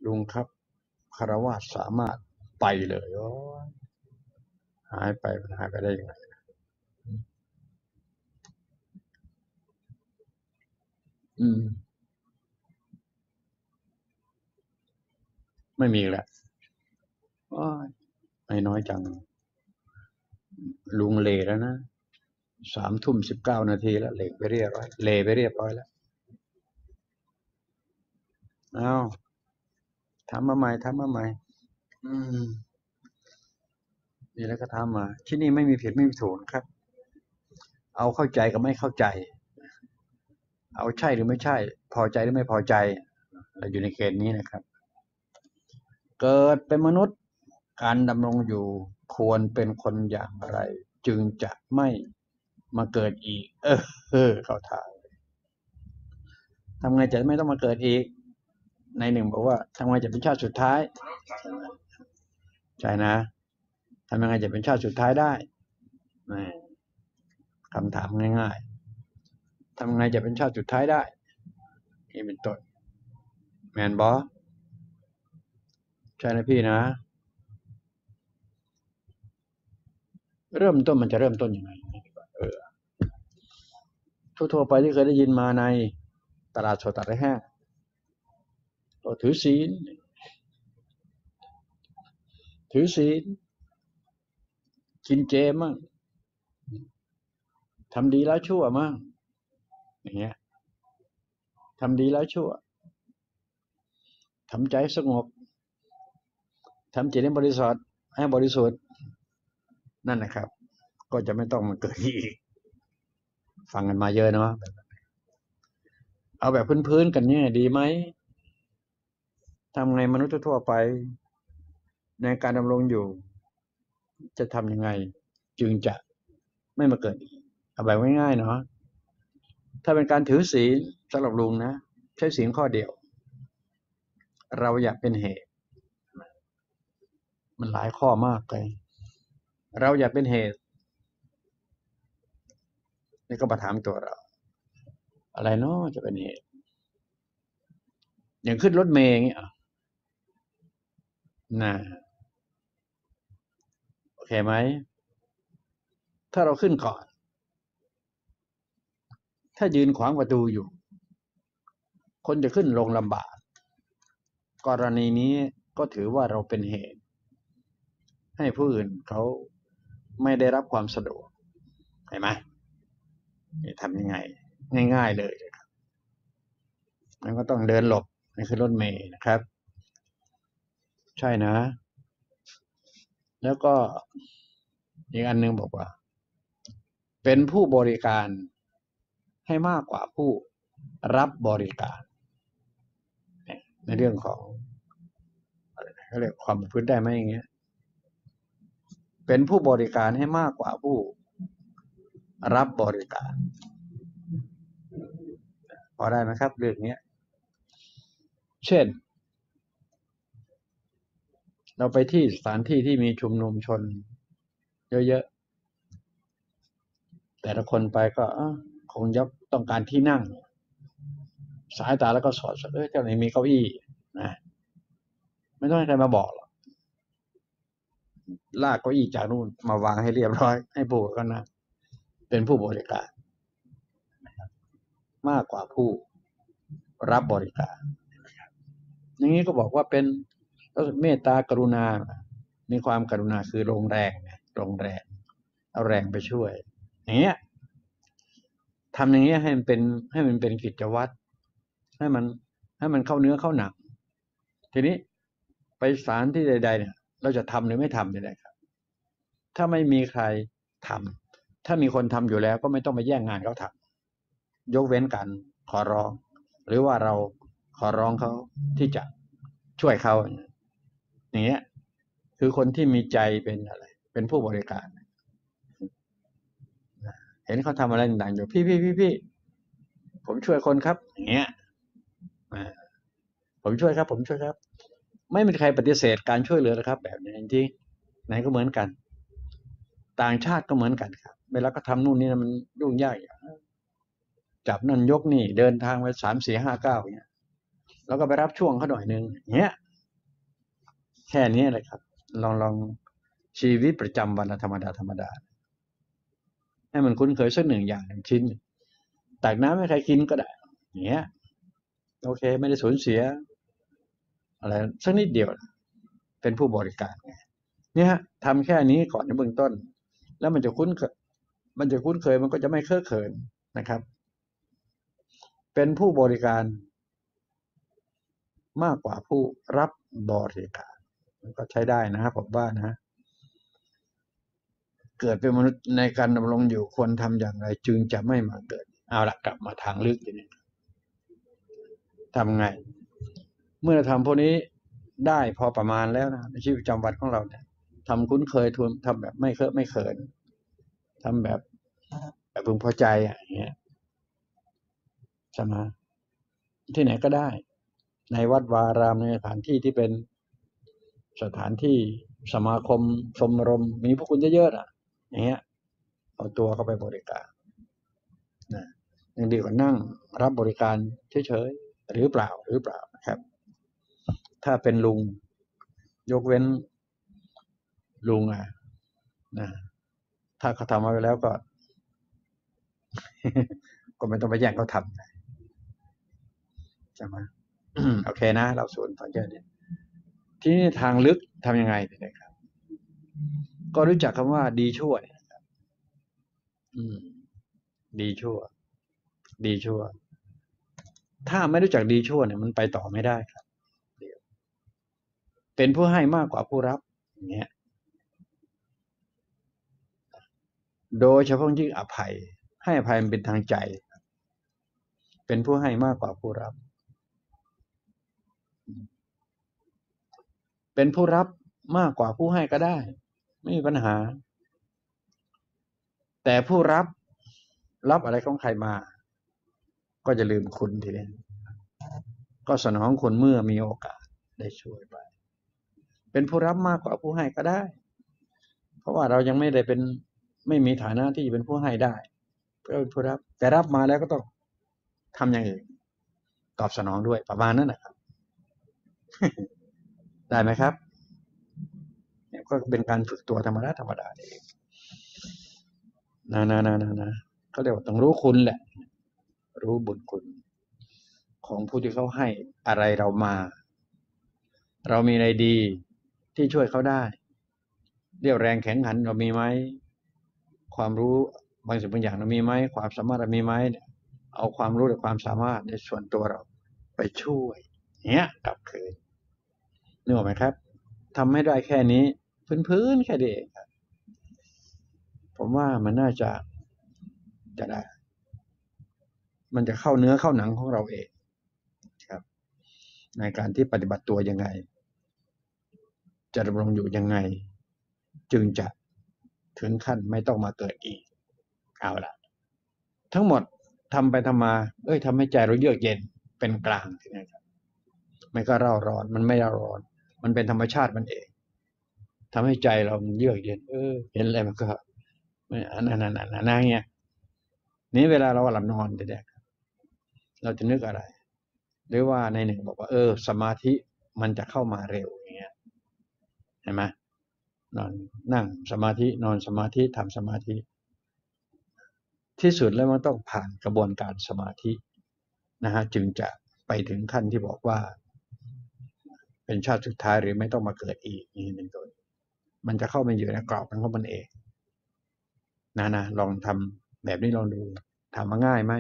ลุงครับคารวะสามารถไปเลยโอ้หายไปได้ยังไงอืมไม่มีแล้วอ้อยไม่น้อยจังลุงเลแล้วนะ3 ทุ่ม 19 นาทีแล้วเลไปเรียบร้อยแล้วเอาทำมาใหม่อืมนี่แล้วก็ทำมาที่นี่ไม่มีผิดไม่มีถูกครับเอาเข้าใจกับไม่เข้าใจเอาใช่หรือไม่ใช่พอใจหรือไม่พอใจเราอยู่ในเกณฑ์นี้นะครับเกิดเป็นมนุษย์การดำรงอยู่ควรเป็นคนอย่างไรจึงจะไม่มาเกิดอีกเข้าทางทำไงจะไม่ต้องมาเกิดอีกในหนึ่งบอกว่าทำไงจะเป็นชาติสุดท้ายใช่นะทำยังไงจะเป็นชาติสุดท้ายได้คำถามง่ายๆทำยังไงจะเป็นชาติสุดท้ายได้นี่เป็นต้นแมนบอใช่นะพี่นะเริ่มต้นมันจะเริ่มต้นยังไงทั่วไปที่เคยได้ยินมาในตลาดสดตลาดแห้งก็ถือศีลกินเจมั่งทำดีแล้วชั่วมั่งอย่างเงี้ยทำดีแล้วชั่วทำใจสงบทำจิตให้บริสุทธิ์นั่นนะครับก็จะไม่ต้องมาเกิดอีกฟังกันมาเยอะเนาะเอาแบบพื้นๆกันเนี่ยดีไหมทำไงมนุษย์ทั่วไปในการดำรงอยู่จะทำยังไงจึงจะไม่มาเกิดอีกเอาแบบง่ายๆเนาะถ้าเป็นการถือศีลสำหรับลุงนะใช้ศีลข้อเดียวเราอยากเป็นเหตุมันหลายข้อมากเลยเราอยากเป็นเหตุนี่ก็มาถามตัวเราอะไรเนาะจะเป็นเหตุอย่างขึ้นรถเมล์อย่างเงี้ยนะโอเคไหมถ้าเราขึ้นก่อนถ้ายืนขวางประตูอยู่คนจะขึ้นลงลำบากกรณีนี้ก็ถือว่าเราเป็นเหตุให้ผู้อื่นเขาไม่ได้รับความสะดวกเห็นไหมทำยังไงง่ายๆเลยครับมันก็ต้องเดินหลบนี่คือรถเมล์นะครับใช่นะแล้วก็อีกอันนึงบอกว่าเป็นผู้บริการให้มากกว่าผู้รับบริการในเรื่องของเขาเรียกความประพฤติได้ไหมอย่างเงี้ยเป็นผู้บริการให้มากกว่าผู้รับบริการพอได้ไหมครับเรื่องนี้เช่นเราไปที่สถานที่ที่มีชุมนุมชนเยอะๆแต่ละคนไปก็คงยับต้องการที่นั่งสายตาแล้วก็สอดเจ้าไหนมีเก้าอี้นะไม่ต้องให้ใครมาบอกหรอกลากเก้าอี้จากนู่นมาวางให้เรียบร้อยให้ผู้ก็นะเป็นผู้บริการมากกว่าผู้รับบริการอย่างนี้ก็บอกว่าเป็นเมตตากรุณามีความกรุณาคือลงแรงเอาแรงไปช่วยอย่างเงี้ยทำอย่างเงี้ยให้มันเป็นกิจวัตรให้มันเข้าเนื้อเข้าหนังทีนี้ไปสถานที่ใดๆเนี่ยเราจะทำหรือไม่ทำเนี่ยนะครับถ้าไม่มีใครทำถ้ามีคนทำอยู่แล้วก็ไม่ต้องไปแย่งงานเขาทำยกเว้นกันขอร้องหรือว่าเราขอร้องเขาที่จะช่วยเขาอย่างเงี้ยคือคนที่มีใจเป็นอะไรเป็นผู้บริการเห็นเขาทำอะไรต่างๆอยู่พี่ผมช่วยคนครับอย่างเงี้ยผมช่วยครับไม่มีใครปฏิเสธการช่วยเหลือนะครับแบบนี้จริงๆไหนก็เหมือนกันต่างชาติก็เหมือนกันครับเวลาก็ทำนู่นนี่มันยุ่งยากจับนั่นยกนี่เดินทางไป3 4 5 9อย่างเงี้ยแล้วก็ไปรับช่วงเขาหน่อยนึงอย่างเงี้ยแค่นี้แหละครับลองชีวิตประจำวันธรรมดาให้มันคุ้นเคยสักหนึ่งอย่างหนึ่งชิ้นตักน้ำให้ใครกินก็ได้อย่างเงี้ยโอเคไม่ได้สูญเสียอะไรสักนิดเดียวเป็นผู้บริการไงเนี่ยทำแค่นี้ก่อนในเบื้องต้นแล้วมันจะคุ้นเคยมันก็จะไม่เคอะเขินนะครับ เป็นผู้บริการมากกว่าผู้รับบริการมันก็ใช้ได้นะครับผมว่านะเกิดเป็นมนุษย์ในการดำรงอยู่ควรทำอย่างไรจึงจะไม่มาเกิดเอาละกลับมาทางลึกทีนี้ทำไงเมื่อทำพวกนี้ได้พอประมาณแล้วนะในชีวิตประจำวันของเราเนี่ยทำคุ้นเคยทำแบบไม่เคอะไม่เขินทำแบบพึงพอใจอย่างเงี้ยใช่ไหมที่ไหนก็ได้ในวัดวารามในสถานที่ที่เป็นสถานที่สมาคมชมรมมีพวกคุณเยอะๆอย่างเงี้ยเอาตัวเข้าไปบริการนะยังดีกว่านั่งรับบริการเฉยๆหรือเปล่านะครับถ้าเป็นลุงยกเว้นลุงนะถ้าเขาทำมาไปแล้วก็ ก็ไม่ต้องไปแย่งเขาทำใช่ไหมโอเคนะเราส่วนตอนแค่นี้ที่นี่ทางลึกทำยังไงนะครับก็รู้จักคำว่าดีชั่วนะครับดีชั่วถ้าไม่รู้จักดีชั่วเนี่ยมันไปต่อไม่ได้ครับเป็นผู้ให้มากกว่าผู้รับอย่างเงี้ยโดยเฉพาะยิ่งอภัยให้อภัยมันเป็นทางใจเป็นผู้ให้มากกว่าผู้รับเป็นผู้รับมากกว่าผู้ให้ก็ได้ไม่มีปัญหาแต่ผู้รับอะไรของใครมาก็จะลืมคุณทีนี้ก็สนองคุณเมื่อมีโอกาสได้ช่วยไปเป็นผู้รับมากกว่าผู้ให้ก็ได้เพราะว่าเรายังไม่ได้เป็นไม่มีฐานะที่จะเป็นผู้ให้ได้ก็เป็นผู้รับแต่รับมาแล้วก็ต้องทำอย่างอื่นตอบสนองด้วยประมาณนั้นนะครับได้ไหมครับเนี่ยก็เป็นการฝึกตัวธรรมดาเองนะเขาเรียกว่าต้องรู้คุณแหละรู้บุญคุณของผู้ที่เขาให้อะไรเรามาเรามีอะไรดีที่ช่วยเขาได้เรี่ยวแรงแข็งขันเรามีไหมความรู้บางสิ่งบางอย่างเรามีไหมความสามารถเรามีไหมเอาความรู้หรือความสามารถในส่วนตัวเราไปช่วยเนี้ยกลับคืนนึกออกไหมครับทำไม่ได้แค่นี้พื้นแค่นี้เองครับผมว่ามันน่าจะได้ มันจะเข้าเนื้อเข้าหนังของเราเองครับในการที่ปฏิบัติตัวยังไงจะดำรงอยู่ยังไงจึงจะถึงขั้นไม่ต้องมาเกิดอีกเอาละทั้งหมดทำไปทำมาทำให้ใจเราเยือกเย็นเป็นกลางทีนี้ครับไม่ก็เร่าร้อนมันไม่เร่าร้อนมันเป็นธรรมชาติมันเองทำให้ใจเราเยือกเย็นเห็นอะไรมันก็นั่นเงี้ยนี้เวลาเราหลับนอนเด็กเราจะนึกอะไรหรือว่าในหนึ่งบอกว่าสมาธิมันจะเข้ามาเร็วอย่างเงี้ยเห็นไหมนอนนั่งสมาธินอนสมาธิทำสมาธิที่สุดแล้วมันต้องผ่านกระบวนการสมาธินะฮะจึงจะไปถึงขั้นที่บอกว่าเป็นชาติสุดท้ายหรือไม่ต้องมาเกิดอีกนี่เป็นต้นมันจะเข้ามาอยู่ในกรอบของมันเองนะลองทำแบบนี้ลองดูทำมาง่ายไหม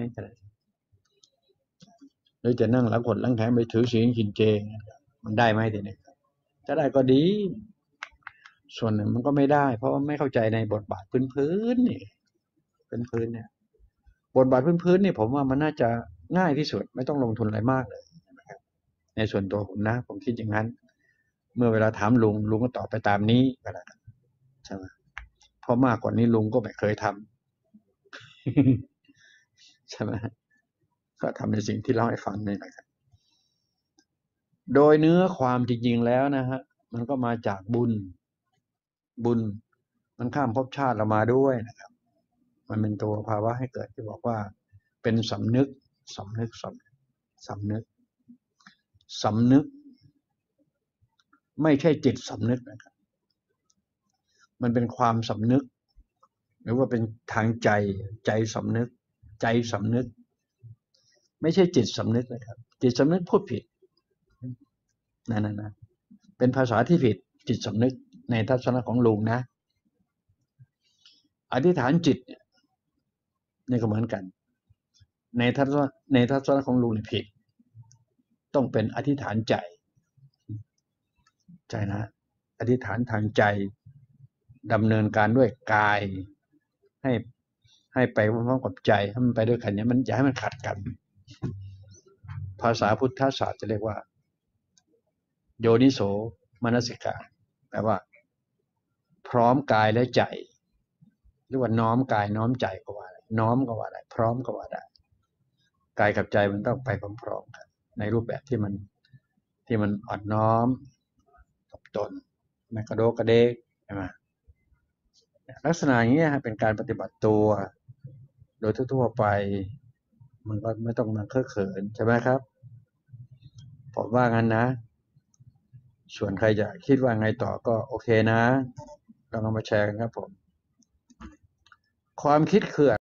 หรือจะนั่งหลังขดหลังแขนไปถือศีลกินเจมันได้ไหมทีนี้ถ้าได้ก็ดีส่วนหนึ่งมันก็ไม่ได้เพราะว่าไม่เข้าใจในบทบาทพื้นนี่พื้นเนี่ยบทบาทพื้นนี่ผมว่ามันน่าจะง่ายที่สุดไม่ต้องลงทุนอะไรมากเลยนะครับในส่วนตัวผมนะผมคิดอย่างนั้นเมื่อเวลาถามลุงก็ตอบไปตามนี้ก็แล้วกันใช่ไหมเพราะมากกว่านี้ลุงก็ไม่เคยทำใช่ไหมก็ทำในสิ่งที่เล่าให้ฟังนี่นะครับโดยเนื้อความจริงๆแล้วนะฮะมันก็มาจากบุญมันข้ามภพชาติเรามาด้วยนะครับมันเป็นตัวภาวะให้เกิดที่บอกว่าเป็นสำนึกสำนึกไม่ใช่จิตสำนึกนะครับมันเป็นความสำนึกหรือว่าเป็นทางใจใจสำนึกใจสำนึกไม่ใช่จิตสำนึกนะครับจิตสำนึกพูดผิดนะเป็นภาษาที่ผิดจิตสำนึกในทัศนะของลุงนะอธิษฐานจิตเนี่ยนี่ก็เหมือนกันในทัศนะของลุงนี่ผิดต้องเป็นอธิษฐานใจใจนะอธิษฐานทางใจดำเนินการด้วยกายให้ให้ไปพร้อมๆกับใจให้มันไปด้วยกันเนี่ยมันอย่าให้มันขัดกันภาษาพุทธศาสตร์จะเรียกว่าโยนิโสมนสิการแปลว่าพร้อมกายและใจหรือว่าน้อมกายน้อมใจก็ว่าได้น้อมก็ว่าได้พร้อมก็ว่าได้กายกับใจมันต้องไปพร้อมๆกันในรูปแบบที่มันอ่อนน้อมกับตนไม่กระโดกกระเดกใช่ไหมลักษณะอย่างนี้เป็นการปฏิบัติตัวโดยทั่วๆไปมันก็ไม่ต้องมาเคอะเขินใช่ไหมครับผมว่างั้นนะส่วนใครจะคิดว่าไงต่อก็โอเคนะลองเอามาแชร์กันครับผมความคิดคือ